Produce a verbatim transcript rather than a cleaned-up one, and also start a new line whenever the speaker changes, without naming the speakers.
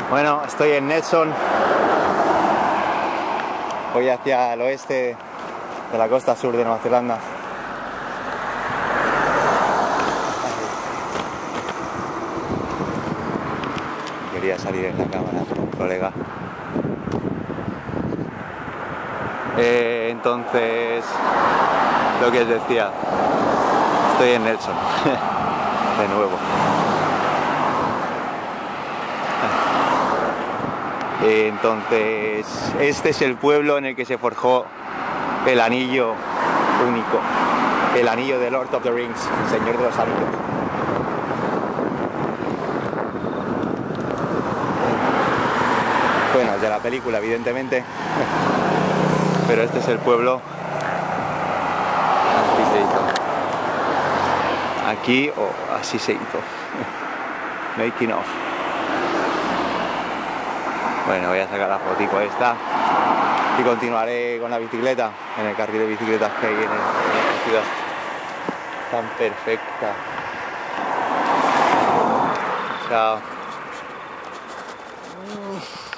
Bueno, estoy en Nelson. Voy hacia el oeste de la costa sur de Nueva Zelanda. Quería salir en la cámara, colega. Eh, entonces, lo que os decía, estoy en Nelson, de nuevo. Entonces, este es el pueblo en el que se forjó el anillo único, el anillo de Lord of the Rings, el Señor de los Anillos. Bueno, es de la película, evidentemente, pero este es el pueblo. Así se hizo. Aquí o oh, así se hizo. Making of. Bueno, voy a sacar la fotico esta y continuaré con la bicicleta en el carril de bicicletas que hay en, el, en esta ciudad tan perfecta. Chao.